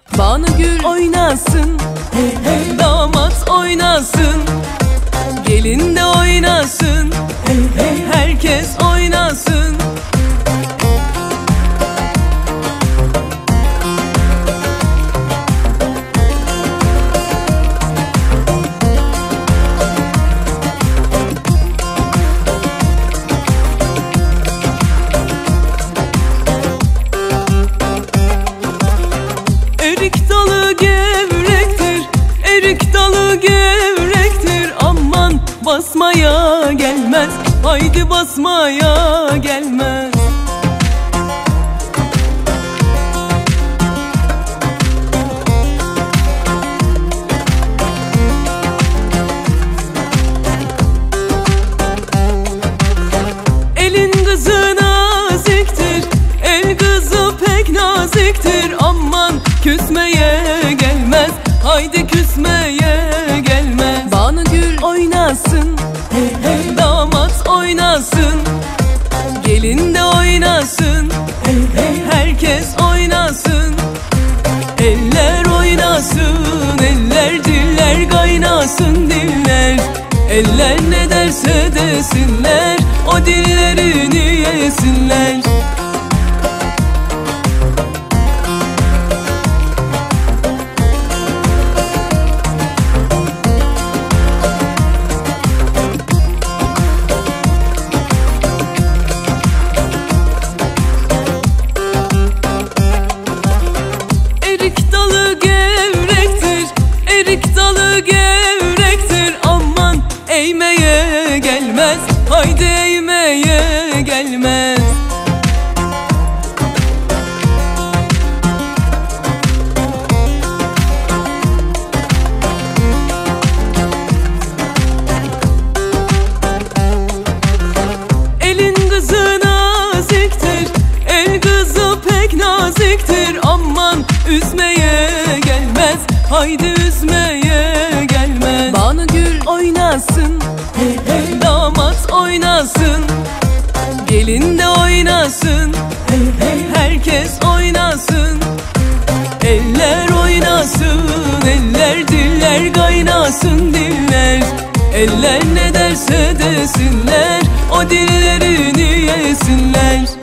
Banu Gül oynasın, hey hey. Damat oynasın, gelin de oynasın, hey hey. Herkes oynasın. Erik dalı gevrektir, erik dalı gevrektir. Aman basmaya gelmez, haydi basmaya gelmez. Elin kızı naziktir, el kızı pek naziktir. Aman küsmeye gelmez, haydi küsmeye gelmez. Banu Gül oynasın, hey hey. Damat oynasın, gelin de oynasın, hey hey. Herkes oynasın. Eller oynasın, eller diller kaynasın diller. Eller ne derse desinler, o dillerini yesinler. Erik dalı gevrektir, erik dalı gevrektir. Aman eğmeye gelmez, haydi eğmeye gelmez. Elin kızı naziktir, el kızı pek naziktir. Aman üzmeye gelmez, haydi üzmeye gelmez. Banu Gül oynasın, hey hey. Damat oynasın, gelin de oynasın, hey hey. Herkes oynasın. Eller oynasın, eller diller kaynasın diller. Eller ne derse desinler, o dillerini yesinler.